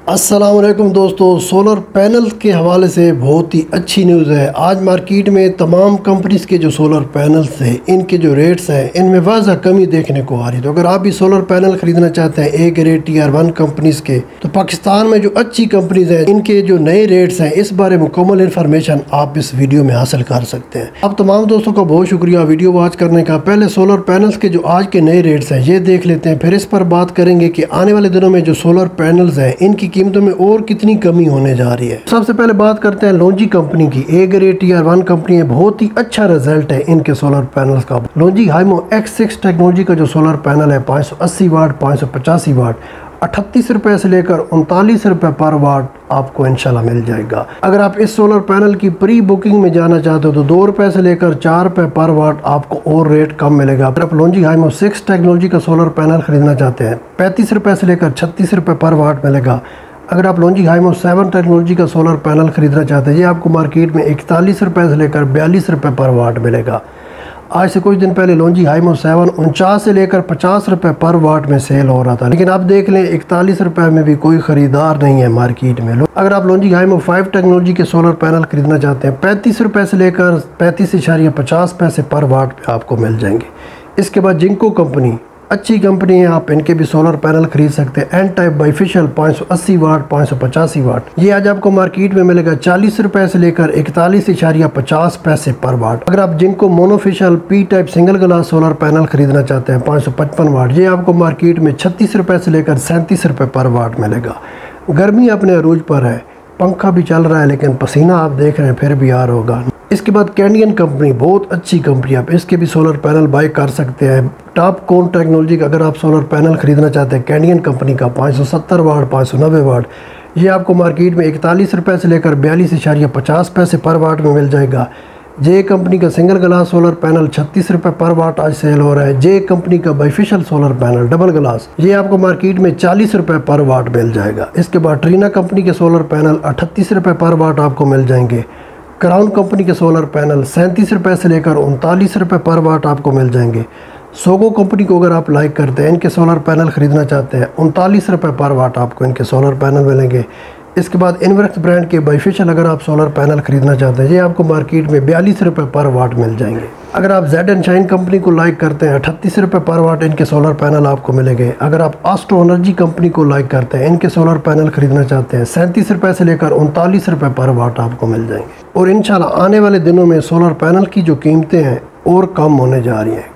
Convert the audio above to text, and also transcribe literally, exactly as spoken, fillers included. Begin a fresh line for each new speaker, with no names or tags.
अस्सलाम वालेकुम दोस्तों, सोलर पैनल के हवाले से बहुत ही अच्छी न्यूज़ है। आज मार्केट में तमाम कंपनीज़ के जो सोलर पैनल्स हैं, इनके जो रेट्स हैं, इनमें वाज़ह कमी देखने को आ रही है। तो अगर आप भी सोलर पैनल ख़रीदना चाहते हैं A grade T R one companies के, तो पाकिस्तान में जो अच्छी कंपनीज़ हैं, इनके जो नए रेट्स हैं, इस बारे में मुकम्मल इन्फॉर्मेशन आप इस वीडियो में हासिल कर सकते हैं। अब तमाम दोस्तों का बहुत शुक्रिया वीडियो वॉच करने का। पहले सोलर पैनल्स के जो आज के नए रेट्स हैं, ये देख लेते हैं, फिर इस पर बात करेंगे कि आने वाले दिनों में जो सोलर पैनल्स हैं, इनकी कीमतों में और कितनी कमी होने जा रही है। सबसे पहले बात करते हैं लोंजी कंपनी की। A grade T R one company है, बहुत ही अच्छा रिजल्ट है इनके सोलर पैनल्स का। Longi Himo X six technology का जो सोलर पैनल है, पाँच सौ अस्सी वाट, पाँच सौ पचासी वाट, अठतीस रुपए से लेकर उनतालीस रुपए पर वाट आपको इंशाल्लाह मिल जाएगा। अगर आप इस सोलर पैनल की प्री बुकिंग में जाना चाहते हो तो दो रुपए से लेकर चार रुपए पर वाट आपको और रेट कम मिलेगा। अगर आप लोंजी हाइमो सिक्स टेक्नोलॉजी का सोलर पैनल खरीदना चाहते हैं, पैंतीस रुपए से लेकर छत्तीस रुपए पर वाट मिलेगा। अगर आप लोंजी हाइमो सेवन टेक्नोलॉजी का सोलर पैनल खरीदना चाहते हैं, ये आपको मार्केट में इकतालीस रुपए से लेकर बयालीस रुपए पर वाट मिलेगा। आज से कुछ दिन पहले लोंजी हाइमो सेवन उनचास से लेकर पचास रुपए पर वाट में सेल हो रहा था, लेकिन आप देख लें इकतालीस रुपए में भी कोई ख़रीदार नहीं है मार्केट में। अगर आप लोंजी हाइमो फाइव टेक्नोलॉजी के सोलर पैनल खरीदना चाहते हैं, पैंतीस रुपए से लेकर पैंतीस इशारिया पचास पैसे पर वाट पे आपको मिल जाएंगे। इसके बाद जिंको कंपनी अच्छी कंपनी है, आप इनके भी सोलर पैनल खरीद सकते हैं। एन टाइप बाइफिशियल पाँच सौ अस्सी वाट, पाँच सौ पचासी वाट, ये आज आपको मार्केट में मिलेगा चालीस रुपए से लेकर इकतालीस इशारिया पचास पैसे पर वाट। अगर आप जिनको monofacial P type single glass solar panel खरीदना चाहते हैं, पाँच सौ पचपन वाट, ये आपको मार्केट में छत्तीस रुपए से लेकर सैंतीस रुपए पर वाट मिलेगा। गर्मी अपने अरूज पर है, पंखा भी चल रहा है, लेकिन पसीना आप देख रहे हैं फिर भी आ रहा होगा। इसके बाद कैंडियन कंपनी, बहुत अच्छी कंपनी, आप इसके भी सोलर पैनल बाय कर सकते हैं। टॉप कौन टेक्नोलॉजी का अगर आप सोलर पैनल खरीदना चाहते हैं कैंडियन कंपनी का, पाँच सौ सत्तर वाट, पाँच सौ नब्बे वाट, ये आपको मार्केट में इकतालीस रुपये से लेकर बयालीस इशारिया पचास पैसे पर वाट में मिल जाएगा। जे कंपनी का सिंगल ग्लास सोलर पैनल छत्तीस रुपये पर वाट आज सेल हो रहा है। जे कंपनी का bifacial solar panel double glass, ये आपको मार्केट में चालीस रुपये पर वाट मिल जाएगा। इसके बाद ट्रीना कंपनी के सोलर पैनल अठतीस रुपये पर वाट आपको मिल जाएंगे। क्राउन कंपनी के सोलर पैनल सैंतीस रुपये से लेकर उनतालीस रुपये पर वाट आपको मिल जाएंगे। सोगो कंपनी को अगर आप लाइक करते हैं, इनके सोलर पैनल ख़रीदना चाहते हैं, उनतालीस रुपये पर वाट आपको इनके सोलर पैनल मिलेंगे। इसके बाद इनवर्क्स ब्रांड के बाइफिशियल अगर आप सोलर पैनल खरीदना चाहते हैं, ये आपको मार्केट में बयालीस रुपये पर वाट मिल जाएंगे। अगर आप जेड एंड शाइन कंपनी को लाइक करते हैं, अठतीस रुपये पर वाट इनके सोलर पैनल आपको मिलेंगे। अगर आप एस्ट्रो एनर्जी कंपनी को लाइक करते हैं, इनके सोलर पैनल खरीदना चाहते हैं, सैंतीस रुपये से लेकर उनतालीस रुपये पर वाट आपको मिल जाएंगे। और इंशाल्लाह आने वाले दिनों में सोलर पैनल की जो कीमतें हैं और कम होने जा रही हैं।